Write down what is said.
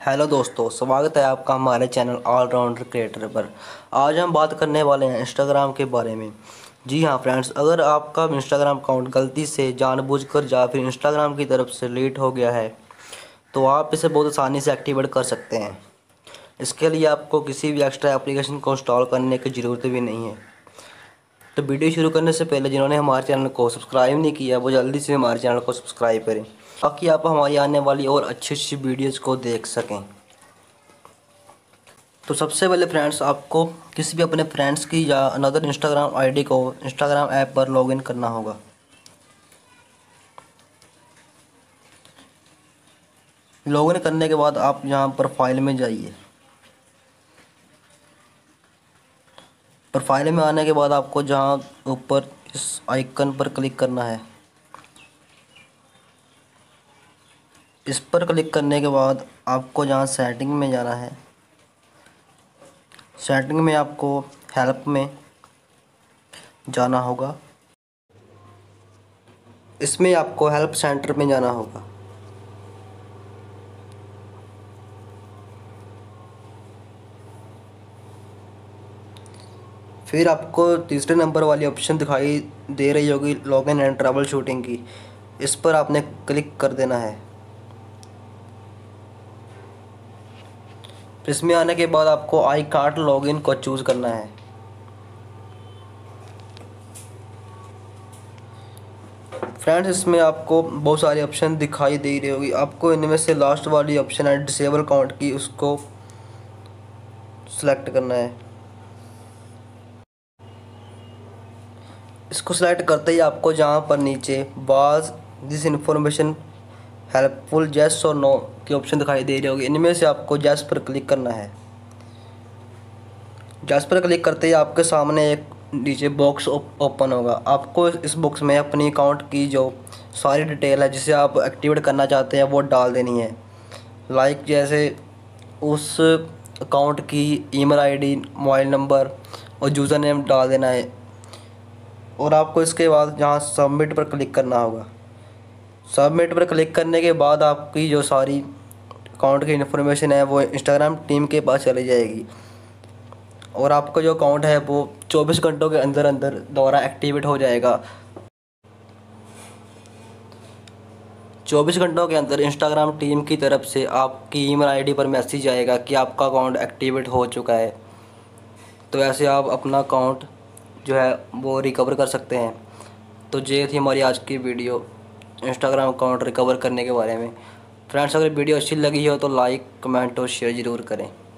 Hello दोस्तों, स्वागत है आपका हमारे चैनल ऑलराउंडर क्रिएटर पर। आज हम बात करने वाले हैं इंस्टाग्राम के बारे में। जी हाँ फ्रेंड्स, अगर आपका इंस्टाग्राम अकाउंट गलती से जानबूझकर या फिर इंस्टाग्राम की तरफ से डिलीट हो गया है तो आप इसे बहुत आसानी से एक्टिवेट कर सकते हैं। इसके लिए आपको किसी भी एक्स्ट्रा एप्लीकेशन को इंस्टॉल करने की ज़रूरत भी नहीं है। तो वीडियो शुरू करने से पहले जिन्होंने हमारे चैनल को सब्सक्राइब नहीं किया वो जल्दी से हमारे चैनल को सब्सक्राइब करें ताकि आप हमारी आने वाली और अच्छी अच्छी वीडियोज़ को देख सकें। तो सबसे पहले फ्रेंड्स, आपको किसी भी अपने फ्रेंड्स की या अनदर इंस्टाग्राम आईडी को इंस्टाग्राम ऐप पर लॉगिन करना होगा। लॉगिन करने के बाद आप यहाँ प्रोफाइल में जाइए। प्रोफाइल में आने के बाद आपको जहाँ ऊपर इस आइकन पर क्लिक करना है, इस पर क्लिक करने के बाद आपको जहाँ सेटिंग में जाना है, सेटिंग में आपको हेल्प में जाना होगा। इसमें आपको हेल्प सेंटर में जाना होगा। फिर आपको तीसरे नंबर वाली ऑप्शन दिखाई दे रही होगी लॉगिन एंड ट्रबल शूटिंग की, इस पर आपने क्लिक कर देना है। इसमें आने के बाद आपको आई कार्ड लॉगिन को चूज़ करना है। फ्रेंड्स, इसमें आपको बहुत सारी ऑप्शन दिखाई दे रही होगी। आपको इनमें से लास्ट वाली ऑप्शन है डिसेबल अकाउंट की, उसको सिलेक्ट करना है। इसको सिलेक्ट करते ही आपको जहाँ पर नीचे was this information helpful yes और नो की ऑप्शन दिखाई दे रही होगी। इनमें से आपको येस पर क्लिक करना है। येस पर क्लिक करते ही आपके सामने एक नीचे बॉक्स ओपन होगा। आपको इस बॉक्स में अपनी अकाउंट की जो सारी डिटेल है जिसे आप एक्टिवेट करना चाहते हैं वो डाल देनी है। लाइक जैसे उस अकाउंट की ईमेल आईडी, मोबाइल नंबर और यूज़र नेम डाल देना है। और आपको इसके बाद जहाँ सबमिट पर क्लिक करना होगा। सबमिट पर क्लिक करने के बाद आपकी जो सारी अकाउंट की इन्फॉर्मेशन है वो इंस्टाग्राम टीम के पास चली जाएगी और आपका जो अकाउंट है वो 24 घंटों के अंदर अंदर दोबारा एक्टिवेट हो जाएगा। 24 घंटों के अंदर इंस्टाग्राम टीम की तरफ से आपकी ईमेल आईडी पर मैसेज आएगा कि आपका अकाउंट एक्टिवेट हो चुका है। तो ऐसे आप अपना अकाउंट जो है वो रिकवर कर सकते हैं। तो ये थी हमारी आज की वीडियो इंस्टाग्राम अकाउंट रिकवर करने के बारे में। फ्रेंड्स, अगर वीडियो अच्छी लगी हो तो लाइक, कमेंट और शेयर ज़रूर करें।